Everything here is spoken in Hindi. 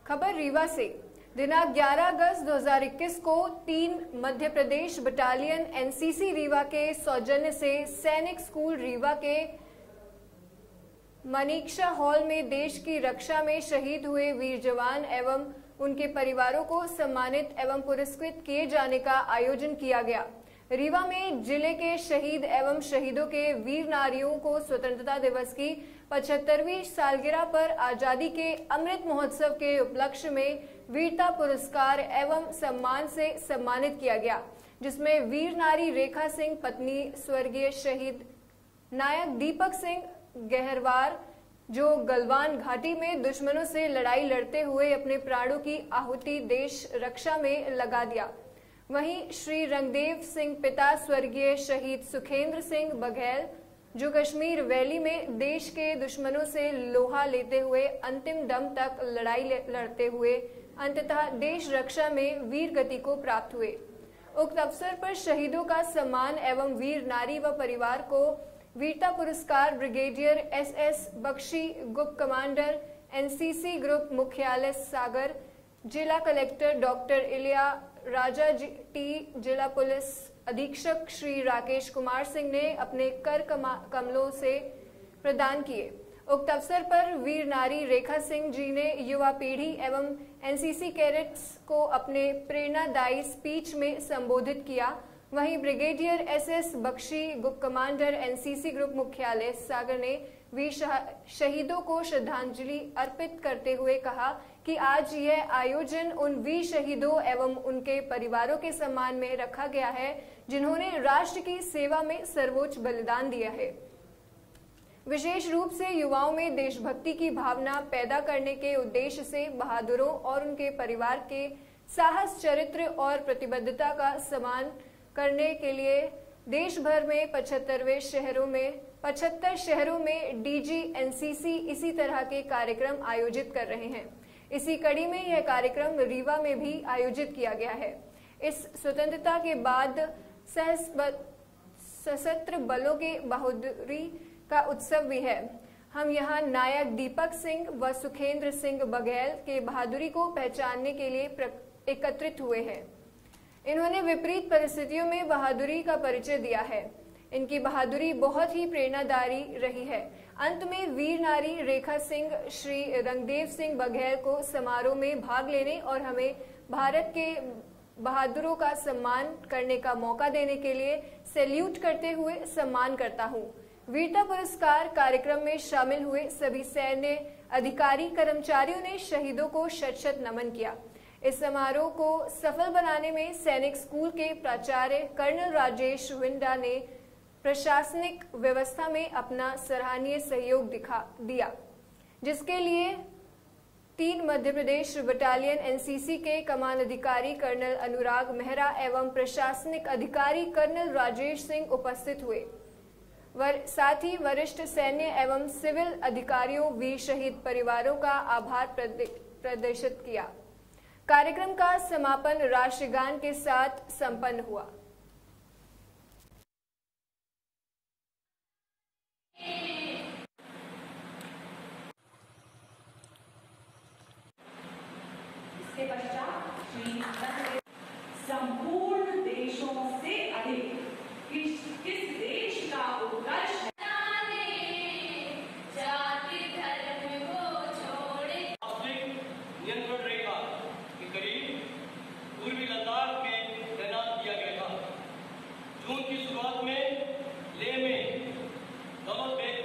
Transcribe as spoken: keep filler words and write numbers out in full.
खबर रीवा से। दिनांक ग्यारह अगस्त दो हज़ार इक्कीस को तीन मध्य प्रदेश बटालियन एनसीसी रीवा के सौजन्य से सैनिक स्कूल रीवा के मनीक्षा हॉल में देश की रक्षा में शहीद हुए वीर जवान एवं उनके परिवारों को सम्मानित एवं पुरस्कृत किए जाने का आयोजन किया गया। रीवा में जिले के शहीद एवं शहीदों के वीर नारियों को स्वतंत्रता दिवस की पचहत्तरवीं सालगिरह पर आजादी के अमृत महोत्सव के उपलक्ष्य में वीरता पुरस्कार एवं सम्मान से सम्मानित किया गया, जिसमें वीर नारी रेखा सिंह पत्नी स्वर्गीय शहीद नायक दीपक सिंह गहरवार, जो गलवान घाटी में दुश्मनों से लड़ाई लड़ते हुए अपने प्राणों की आहुति देश रक्षा में लगा दिया। वहीं श्री रंगदेव सिंह पिता स्वर्गीय शहीद सुखेंद्र सिंह बघेल, जो कश्मीर वैली में देश के दुश्मनों से लोहा लेते हुए अंतिम दम तक लड़ाई लड़ते हुए अंततः देश रक्षा में वीर गति को प्राप्त हुए। उक्त अवसर पर शहीदों का सम्मान एवं वीर नारी व परिवार को वीरता पुरस्कार ब्रिगेडियर एस एस बख्शी, गुप कमांडर एनसीसी ग्रुप मुख्यालय सागर, जिला कलेक्टर डॉक्टर इलिया राजा टी, जिला पुलिस अधीक्षक श्री राकेश कुमार सिंह ने अपने कर कमलों से प्रदान किए। उक्त अवसर पर वीर नारी रेखा सिंह जी ने युवा पीढ़ी एवं एनसीसी कैडेट्स को अपने प्रेरणादायी स्पीच में संबोधित किया। वहीं ब्रिगेडियर एस एस बख्शी, गुप कमांडर एनसीसी ग्रुप मुख्यालय सागर ने वीर शहीदों को श्रद्धांजलि अर्पित करते हुए कहा कि आज यह आयोजन उन वीर शहीदों एवं उनके परिवारों के सम्मान में रखा गया है, जिन्होंने राष्ट्र की सेवा में सर्वोच्च बलिदान दिया है। विशेष रूप से युवाओं में देशभक्ति की भावना पैदा करने के उद्देश्य से बहादुरों और उनके परिवार के साहस, चरित्र और प्रतिबद्धता का सम्मान करने के लिए देश भर में पचहत्तरवें शहरों में पचहत्तर शहरों में डीजी एनसीसी इसी तरह के कार्यक्रम आयोजित कर रहे हैं। इसी कड़ी में यह कार्यक्रम रीवा में भी आयोजित किया गया है। इस स्वतंत्रता के बाद सशस्त्र बलों की बहादुरी का उत्सव भी है। हम यहाँ नायक दीपक सिंह व सुखेंद्र सिंह बघेल के बहादुरी को पहचानने के लिए एकत्रित हुए हैं। इन्होंने विपरीत परिस्थितियों में बहादुरी का परिचय दिया है। इनकी बहादुरी बहुत ही प्रेरणादायी रही है। अंत में वीर नारी रेखा सिंह श्री रंगदेव सिंह बघेल को समारोह में भाग लेने और हमें भारत के बहादुरों का सम्मान करने का मौका देने के लिए सैल्यूट करते हुए सम्मान करता हूँ। वीरता पुरस्कार कार्यक्रम में शामिल हुए सभी सैन्य अधिकारी कर्मचारियों ने शहीदों को शत शत नमन किया। इस समारोह को सफल बनाने में सैनिक स्कूल के प्राचार्य कर्नल राजेश विंडा ने प्रशासनिक व्यवस्था में अपना सराहनीय सहयोग दिखा दिया, जिसके लिए तीन मध्य प्रदेश बटालियन एनसीसी के कमान अधिकारी कर्नल अनुराग मेहरा एवं प्रशासनिक अधिकारी कर्नल राजेश सिंह उपस्थित हुए। वर साथ ही वरिष्ठ सैन्य एवं सिविल अधिकारियों वीर शहीद परिवारों का आभार प्रदर्शित किया। कार्यक्रम का समापन राष्ट्रगान के साथ संपन्न हुआ। इसके पश्चात श्री संपूर्ण देशों से अधिक किस किस देश का उत्कर्ष है, जाति धर्म को छोड़े नियंत्रण रेखा के करीब पूर्वी लद्दाख में तैनात किया गया था। जून की शुरुआत में लेह में दमन